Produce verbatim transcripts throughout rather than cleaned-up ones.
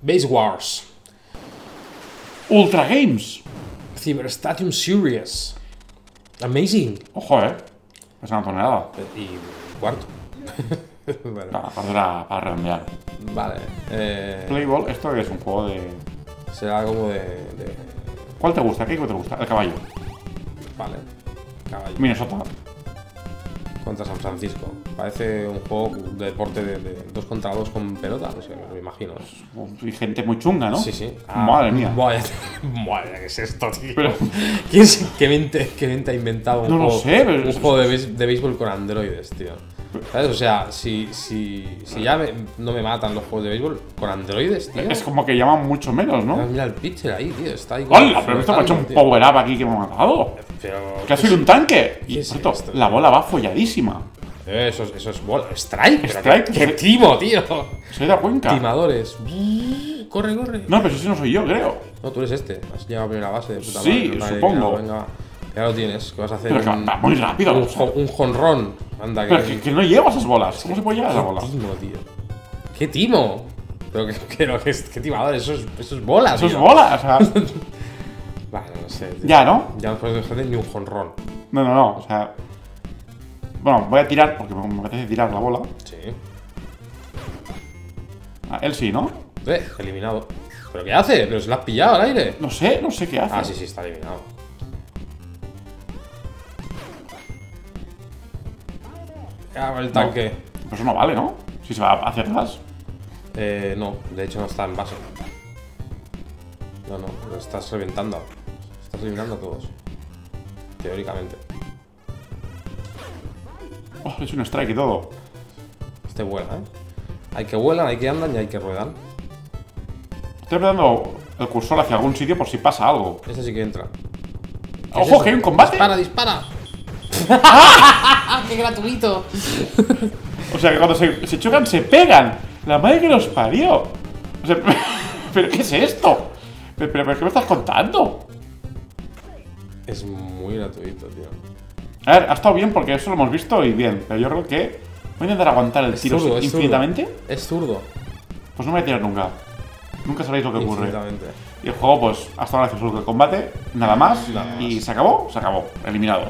Base Wars. Ultra Games. Cyber Stadium Series. Amazing. Ojo, eh. Es una tonelada. Y cuarto. Bueno. No, aparte era para redondear. Vale. Eh, Playball, esto es un juego de... será como de, de... ¿Cuál te gusta? ¿Qué te gusta? El caballo. Vale. Caballo. Minnesota. Contra San Francisco. Parece un juego de deporte de, de dos contra dos con pelota. No sé, me lo imagino. Y gente muy chunga, ¿no? Sí, sí. Madre mía. Vaya, madre, ¿qué es esto, tío? Pero- ¿Quién, se- qué, mente, ¿Qué mente ha inventado un No lo juego, sé, pero un es- juego de, béis- de béisbol con androides, tío? ¿Sabes? O sea, si, si, si ya me- no me matan los juegos de béisbol con androides, tío. Es como que llaman mucho menos, ¿no? Mira el pitcher ahí, tío. Está ahí. como ¡Hola! Pero esto me ha hecho un flotando, tío. power up aquí que me ha matado. Pero. Que ha sido un tanque. Y ¿Qué es esto, esto? la bola va folladísima. Eso, es- eso es bola. Strike. pero Strike, qué- ¡Qué sí. timo, tío! Soy de Cuenca. Timadores. Corre, corre. No, pero ese no soy yo, creo. No, tú eres este. Has llegado a primera base de puta Sí, madre. Vale, supongo. venga, venga. Ya lo tienes. Que vas a hacer Pero que un, va muy rápido. un, o sea. jo- un jonrón. Anda, Pero que, que no llevo a esas bolas. ¿Cómo se puede llevar a esa qué bola? timo, tío. ¿Qué timo? Pero que, pero que, qué timador. Eso es, eso es bola, Eso es tío. bola, o sea. Vale, no sé, tío. Ya, ¿no? Ya no puedes hacer ni un jonrón. No, no, no. O sea. Bueno, voy a tirar porque me apetece tirar la bola. Sí. Ah, él sí, ¿no? Eh, eliminado. ¿Pero qué hace? ¿Pero se lo has pillado al aire? No sé, no sé qué hace. Ah, sí, sí, está eliminado. Ah, el tanque. Pues eso no vale, ¿no? Si se va hacia atrás. Eh, no, de hecho no está en base. No, no, lo estás reventando. Estás eliminando a todos. Teóricamente. Oh, es un strike y todo. Este vuela, ¿eh? Hay que vuelan, hay que andan y hay que ruedan. Estoy apretando el cursor hacia algún sitio por si pasa algo. Este sí que entra. ¿Qué es ¡Ojo, eso? que hay un combate! ¡Dispara, dispara! ¡Qué gratuito! O sea, que cuando se, se chocan se pegan. La madre que los parió. O sea, ¿pero qué es esto? ¿Pero, pero, pero qué me estás contando? Es muy gratuito, tío. A ver, ha estado bien porque eso lo hemos visto y bien. Pero yo creo que voy a intentar aguantar el Es tiro zurdo, es infinitamente. zurdo. Es zurdo. Pues no me voy a tirar nunca. Nunca sabréis lo que ocurre. Infinitamente. Y el juego, pues, hasta ahora hace solo el combate, nada más. Nada Y más. se acabó, se acabó. Eliminado.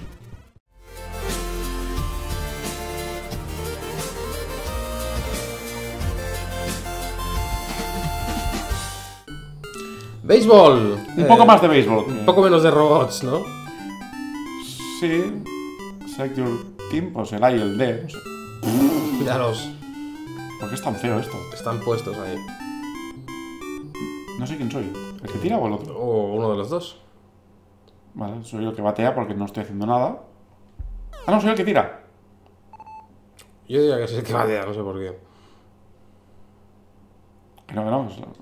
Béisbol. Un Eh, poco más de béisbol. Un poco menos de robots, ¿no? Sí. Select your team, pues el A y el D. No sé. Míralos. ¿Por qué es tan feo esto? Están puestos ahí. No sé quién soy. ¿El que tira o el otro? O uno de los dos. Vale, soy el que batea porque no estoy haciendo nada. Ah, no, soy el que tira. Yo diría que es el que batea, no sé por qué. Que no, que no. es-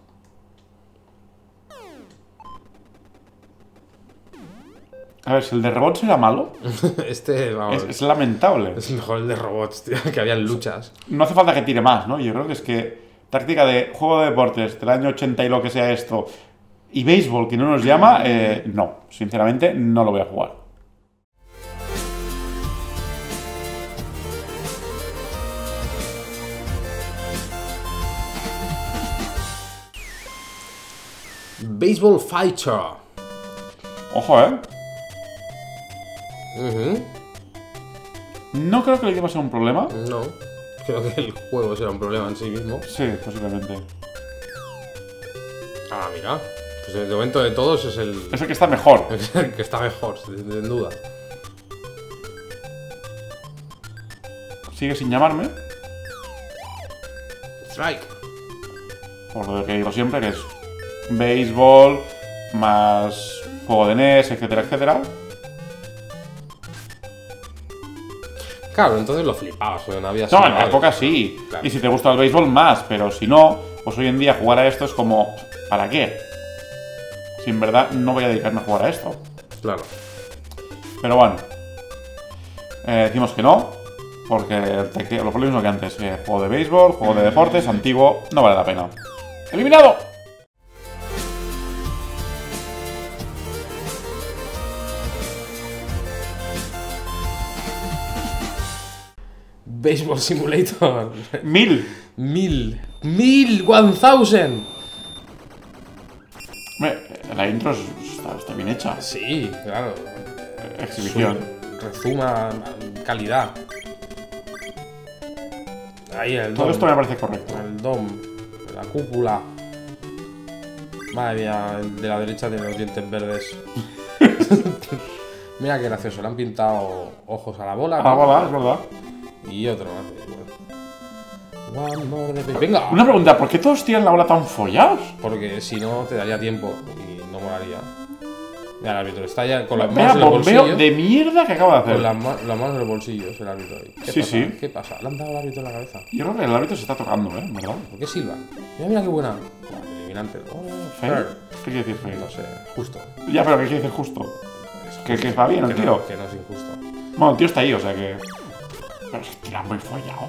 A ver, si el de robots era malo, Este, vamos, es, es lamentable. es mejor el de robots, tío, que habían luchas. No hace falta que tire más, ¿no? Yo creo que es que táctica de juego de deportes del año ochenta y lo que sea esto, y béisbol que no nos llama, eh, no. Sinceramente, no lo voy a jugar. Baseball Fighter. Ojo, ¿eh? Ujú. No creo que el equipo sea un problema. No, creo que el juego será un problema en sí mismo. Sí, posiblemente. Ah, mira. Pues de momento de todos es el, Es el que está mejor. es el que está mejor, sin sin duda. Sigue sin llamarme. Strike. Por lo que digo siempre, que es béisbol, más juego de N E S, etcétera, etcétera. Claro, entonces lo flipabas, porque no había No, en la simuladores. época sí. Claro. Y si te gusta el béisbol, más. Pero si no, pues hoy en día jugar a esto es como, ¿para qué? Si en verdad no voy a dedicarme a jugar a esto. Claro. Pero bueno. Eh, decimos que no. Porque te que- lo mismo que antes. eh, juego de béisbol, juego de deportes, antiguo, no vale la pena. ¡Eliminado! Baseball Simulator. ¡Mil! Mil. Mil. One thousand. Hombre, la intro es- está, está bien hecha. Sí, claro. Exhibición. Su- Rezuma calidad. Ahí el Todo dom. esto me parece correcto. El dom. La cúpula. Madre mía, el de la derecha tiene los dientes verdes. Mira qué gracioso, le han pintado ojos a la bola. Ah, bola, es verdad. Y otro más. One more de- Venga. Una pregunta, ¿por qué todos tienen la bola tan follados? Porque si no te daría tiempo y no molaría. Mira, el árbitro está ya con las Vaya manos en los bombeo bolsillos. de mierda que acaba de hacer. Con las, ma- las manos en los bolsillos el árbitro ahí. ¿Qué Sí, pasa? sí. ¿Qué pasa? Le han dado al árbitro en la cabeza. Yo creo que el árbitro se está tocando, ¿eh? ¿Verdad? ¿Por qué silba? Mira, mira qué buena. Buah, eliminante. Oh, ¿Fair? fair. ¿Qué quiere decir fair? No sé, justo. Ya, pero ¿qué quiere decir justo? Que, que va bien el que tío. No, que no es injusto. Bueno, el tío está ahí, o sea que... Pero es que tira muy follado.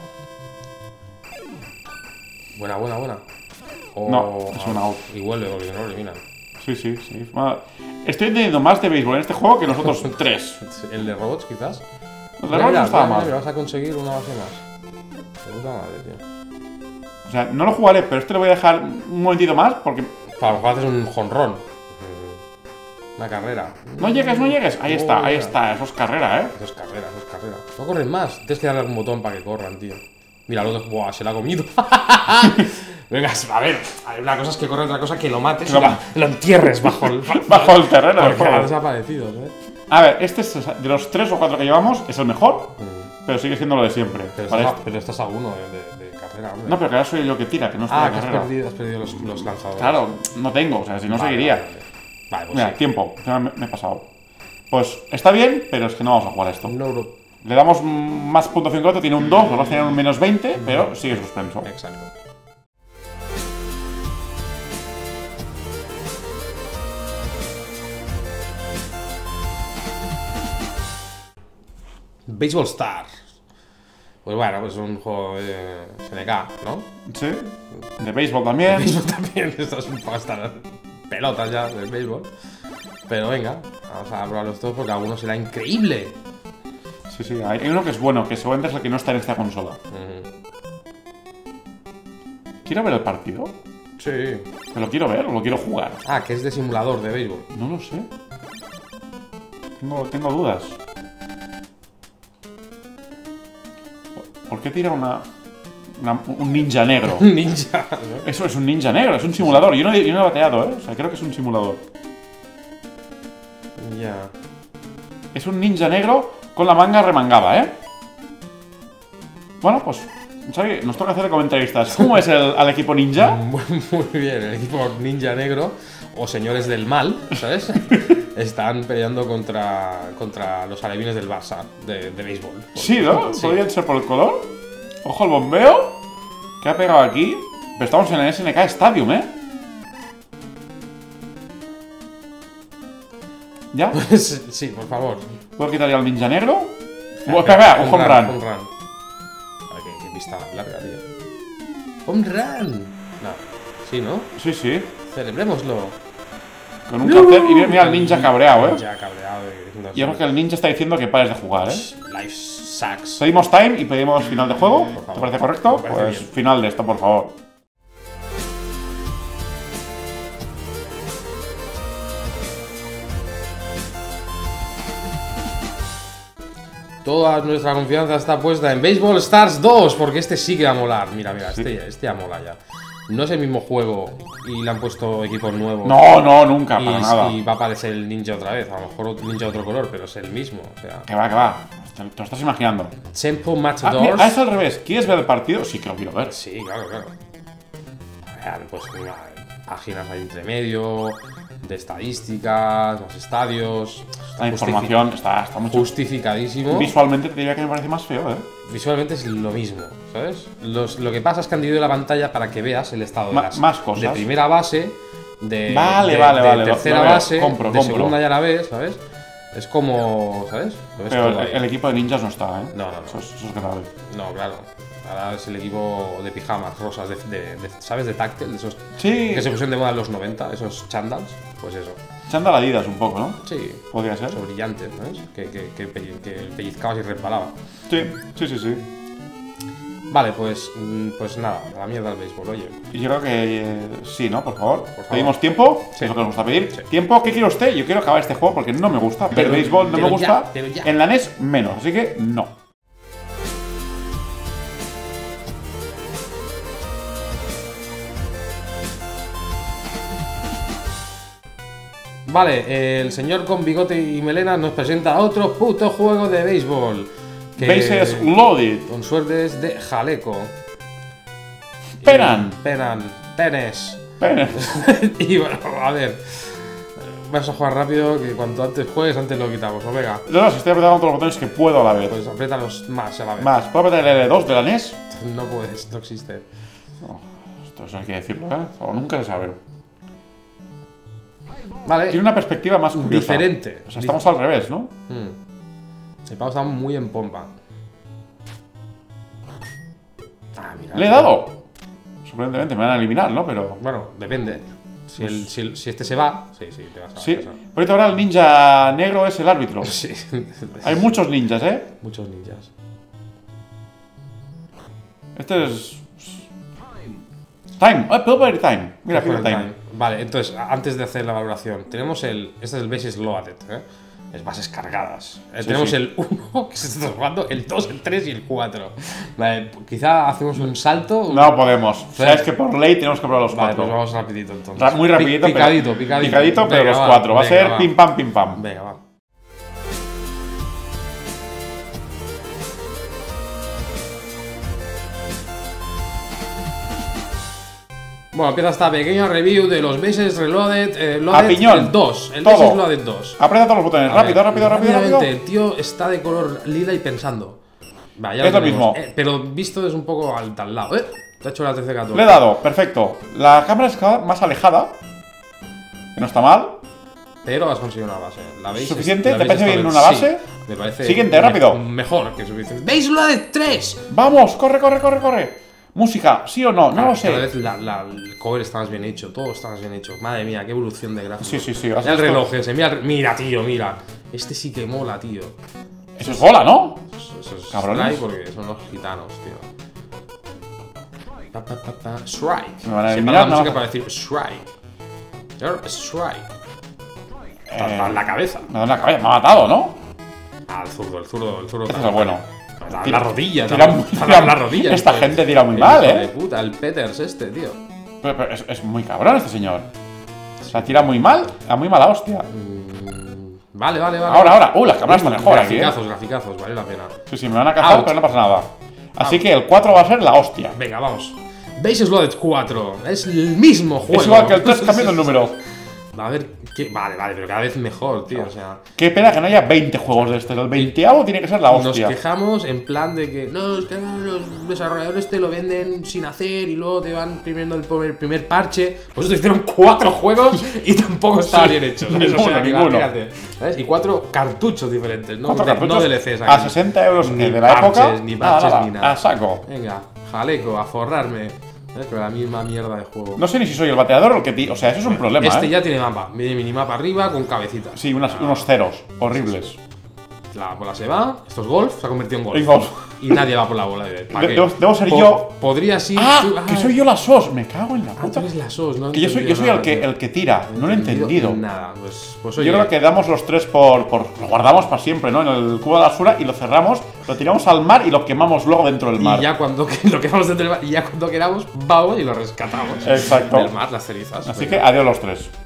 Buena, buena, buena. O- No, es un out. Y vuelve porque si no lo eliminan. Sí, sí, sí. Bueno, estoy entendiendo más de béisbol en este juego que nosotros tres. El de robots, quizás. El de robots no estaba mira, mal. mira, vas a conseguir una base más. De puta madre, tío. O sea, no lo jugaré, pero este lo voy a dejar un momentito más porque... Para lo mejor haces un jonrón. Una carrera. No llegues, no llegues. Ahí está, ahí Oh, está. Eso es carrera, ¿eh? Eso es carrera, eso es carrera. No corren más. Tienes que darle algún botón para que corran, tío. Mira, el otro. Buah, se la ha comido. Venga, a ver. Hay una cosa es que corre, otra cosa que lo mates y Lo la- ma- lo entierres bajo el. Bajo el terreno del Porque ha juego. desaparecido, ¿sabes? A ver, este es, de los tres o cuatro que llevamos es el mejor, pero sigue siendo lo de siempre. Pero, Vale, estás, a, pero estás a uno de, de, de carrera, hombre. no, pero que ahora soy yo el que tira, que no estoy Ah, de que has carrera. perdido, has perdido los, los lanzadores. Claro, no tengo, o sea, si no Vale, seguiría. Vale, vale. Vale, pues Mira, sí. tiempo, ya me, me he pasado. Pues está bien, pero es que no vamos a jugar a esto. No, no. Le damos mm, más puntuación que otro, tiene un dos, los dos tienen un menos veinte, pero sigue suspenso. Exacto. Baseball Stars. Pues bueno, pues es un juego de S N K, ¿no? Sí, de béisbol también. Béisbol también, esto es un poco hasta pelotas ya del béisbol. Pero venga, vamos a probarlos todos porque alguno será increíble. Sí, sí, hay uno que es bueno, que seguramente es el que no está en esta consola. Ujú. ¿Quiero ver el partido? Sí. ¿Me lo quiero ver o lo quiero jugar? Ah, que es de simulador de béisbol. No lo sé. Tengo, tengo dudas. ¿Por qué tira una, una- un ninja negro? Ninja, ¿no? Eso es un ninja negro, es un simulador. Yo no, yo no he bateado, ¿eh? O sea, creo que es un simulador. Ya. Es un ninja negro con la manga remangada, ¿eh? Bueno, pues, ¿sabes? Nos toca hacer de comentaristas. ¿Cómo es el, al equipo ninja? Muy, muy bien, el equipo ninja negro o señores del mal, ¿sabes? Están peleando contra, contra los alevines del Barça de, de béisbol. Sí, ¿no? Sí. Podrían ser por el color. Ojo el bombeo. ¿Qué ha pegado aquí? Pero estamos en el S N K Stadium, ¿eh? ¿Ya? Sí, por favor. ¿Puedo quitar ya al ninja negro? Espera, espera, un home run. Home run. A ver, qué, qué vista más larga, tío. Home run. No. Sí, ¿no? Sí, sí. Celebrémoslo. Con un cartel. Y mira, mira al ninja cabreado, ¿eh? Ya cabreado. y diciendo Yo creo que el ninja está diciendo que pares de jugar, ¿eh? Life sucks. Pedimos time y pedimos final de juego. Por favor. ¿Te parece correcto? Me parece Pues bien. final de esto, por favor. Toda nuestra confianza está puesta en Baseball Stars dos, porque este sí que va a molar. Mira, mira, este, este ya mola ya. No es el mismo juego y le han puesto equipos nuevos. No, no, nunca, y, para nada. y va a aparecer el ninja otra vez. A lo mejor otro ninja de otro color, pero es el mismo. O sea, Que va, que va. Te te lo estás imaginando. Tempo Ah, Matadors. mira, ah, es al revés. ¿Quieres ver el partido? Sí que lo quiero ver. Sí, claro, claro. A ver, pues mira, páginas ahí entre medio, de estadísticas, los estadios. La información está, está mucho. Justificadísimo. Visualmente te diría que me parece más feo, ¿eh? Visualmente es lo mismo, ¿sabes? Los- lo que pasa es que han dividido la pantalla para que veas el estado de Ma- las más cosas. de primera base, de, Vale, de- vale, de vale, lo- tercera lo veo. base, Compro, de compro. segunda ya la ves, ¿sabes? Es como, ¿sabes? Lo ves Pero el, todo ahí. el equipo de ninjas no está, ¿eh? No, no, no. Eso es, eso es grave. No, claro. Ahora es el equipo de pijamas rosas, de, de- de- ¿sabes? De táctil, de esos Sí. que se pusieron de moda en los noventa, esos chandals. Pues eso. Chandal Adidas un poco, ¿no? Sí. Podría ser. Esos brillantes, ¿sabes? Que, que, que, pelli- que pellizcabas y resbalaba. Sí, sí, sí, sí. Vale, pues, mm, pues nada, a la mierda el béisbol, oye. Y yo creo que eh, sí, ¿no? Por favor. favor. Pedimos tiempo, Sí. es lo que nos gusta pedir. Sí. ¿Tiempo? ¿Qué quiere usted? Yo quiero acabar este juego porque no me gusta. Pero, Pero- el béisbol no pero me ya, gusta. pero ya. En la N E S menos, así que no. Vale, eh, el señor con bigote y melena nos presenta otro puto juego de béisbol. que- Bases loaded. Con suerte es de jaleco. Penan. Y- Penan. Penes. Ven. Y bueno, a ver. Vas a jugar rápido, que cuanto antes juegues, antes lo quitamos. ¿No? Venga, No, no, si estoy apretando todos los botones que puedo a la vez. pues apriétalos más a la vez. Más, ¿puedo apretar el L dos de la N E S? No puedes, no existe. Oh, esto eso hay que decirlo, ¿eh? O nunca se sabe. Vale. Tiene una perspectiva más curiosa. Diferente. O sea, estamos al revés, ¿no? Hmm. El pavo está muy en pompa. Ah, mira. Le he dado. Sorprendentemente, me van a eliminar, ¿no? Pero. Bueno, depende. Si, el, si, el- si este se va, sí, sí, te vas a Sí. vas a- Por ahora el ninja negro es el árbitro. Sí. Hay muchos ninjas, ¿eh? Muchos ninjas. Este es. Time. Ah, puedo poner time. Mira, pido Fuera el time. time. Vale, entonces, a- antes de hacer la valoración, tenemos el. Este es el bases loaded, ¿eh? Es bases cargadas. Eh, Sí, tenemos sí. el uno, que se está jugando, el dos, el tres y el cuatro. Vale, quizá hacemos un salto. No podemos. Sabes que por ley tenemos que probar los Vale, cuatro. pues vamos rapidito entonces. Ra- Muy rapidito, Pi- pero- picadito, picadito. Picadito, pero Venga, los va, cuatro. Va a venga, ser va. pim pam, pim pam. Venga, va. Bueno, empieza esta pequeña review de los Bases Reloaded. Eh, loaded A piñón. El dos. El Todo. Bases Loaded dos. Aprieta todos los botones. A Rápido, ver, rápido, rápido, rápidamente, rápido. El tío está de color lila y pensando. Va, ya Es lo tenemos. mismo. Eh, pero visto desde un poco al, al lado. ¿Eh? Te ha hecho la T C catorce. Le he dado, perfecto. La cámara está más alejada. Que no está mal. Pero has conseguido una base. ¿La veis? ¿Suficiente? ¿La ¿Te veis parece esta bien vez? una base? Sí, me parece. Siguiente, me- rápido. Mejor que suficiente. Base Loaded tres. Vamos, corre, corre, corre, corre. Música, ¿sí o no? No lo Cada sé. vez la, la- el cover está más bien hecho, todo está más bien hecho. Madre mía, qué evolución de gráficos. Sí, sí, sí. Mira has el visto- reloj ese, mira, el- mira, tío, mira. Este sí que mola, tío. Eso es bola, ¿no? Eso, eso es Cabrones. Strike porque son los gitanos, tío. Pa, pa, pa, pa. Strike. Me van a Se eliminar, para la no. música para decir strike. Claro, strike. Eh, Pa- pa- la cabeza. Me da en la cabeza, me ha matado, ¿no? Ah, el zurdo, el zurdo, el zurdo. Este es el bueno. La, Tira- la rodilla, tira la, muy- la, tira- la rodilla. esta este. gente tira muy El mal, hijo ¿eh? de puta, el Peters este, tío. Pero, pero es, es muy cabrón este señor. Se la tira muy mal, a muy mala hostia. Mm, Vale, vale, vale. Ahora, ahora. Uh, la cámara está mejor aquí, ¿eh? Graficazos, graficazos, vale la pena. Sí, sí, me van a cazar, Out. pero no pasa nada. Así Out. que el cuatro va a ser la hostia. Venga, vamos. Bases Loaded cuatro. Es el mismo juego. Es igual que el tres cambiando el número. A ver, ¿qué? Vale, vale, pero cada vez mejor, tío. O sea, Qué pena que no haya veinte juegos de este. El veinteavo tiene que ser la nos hostia. quejamos en plan de que no, es que los desarrolladores te lo venden sin hacer y luego te van imprimiendo el primer, primer parche. Pues te hicieron cuatro juegos y tampoco estaban Sí, bien hechos. ninguno, O sea, que ninguno. fíjate, ¿sabes? Y cuatro cartuchos diferentes, ¿no? Cuatro De- cartuchos no D L Cs a aquí. sesenta euros Ni de la parches, época. ni Nada, parches, nada, ni nada. a saco. Venga, jaleco, a forrarme. ¿Sabes? Pero la misma mierda de juego. No sé ni si soy el bateador o el que ti- O sea, eso es un problema, Este ¿eh? ya tiene mapa. Viene minimapa arriba con cabecitas. Sí, unas- unos ceros horribles. La bola se va. Esto es golf. Se ha convertido en golf. En golf. Y nadie va por la bola. ¿Para De- qué? debo- debo ser Po- yo. Podría ser. ¡Ah! tú- Que soy yo la S O S. Me cago en la Ah, tú puta. eres la S O S, ¿no? he Que yo soy, yo entendido soy el, nada, que, tío. el que tira. No lo he entendido. Nada. Pues, pues oye. Yo creo que damos los tres por, por. Lo guardamos para siempre, ¿no? En el cubo de la basura y lo cerramos, lo tiramos al mar y lo quemamos luego dentro del mar. Y ya cuando lo queramos dentro del mar, y ya cuando queramos, vamos y lo rescatamos. Exacto. Del mar, las cerizas. Así Venga. que adiós los tres.